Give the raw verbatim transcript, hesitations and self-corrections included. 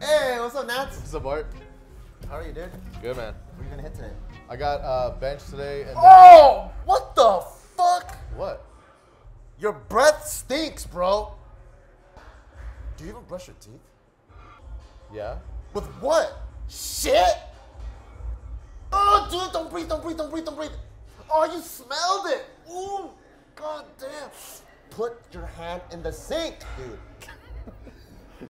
Hey, what's up, Nats? What's up, Bart? How are you, dude? Good, man. What are you gonna hit today? I got uh, bench today. And then Oh! What the fuck? what? Your breath stinks, bro. Do you even brush your teeth? Yeah? With what? Shit? Oh, dude, don't breathe, don't breathe, don't breathe, don't breathe. Oh, you smelled it. Ooh, god damn. Put your hand in the sink, dude.